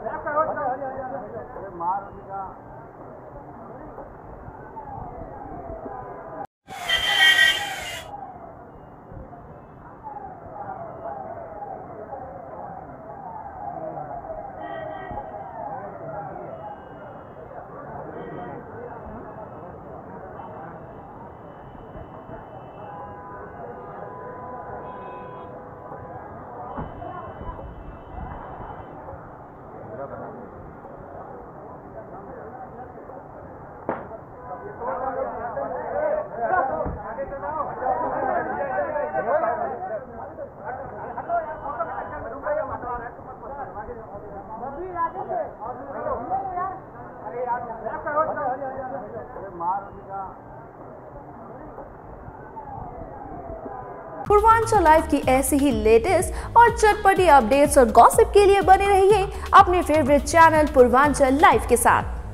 Purvanchal live की ऐसी ही latest और चटपटी अपडेट्स और गॉसिप के लिए बने रहिए अपने फेवरेट चैनल पूर्वांचल लाइव के साथ।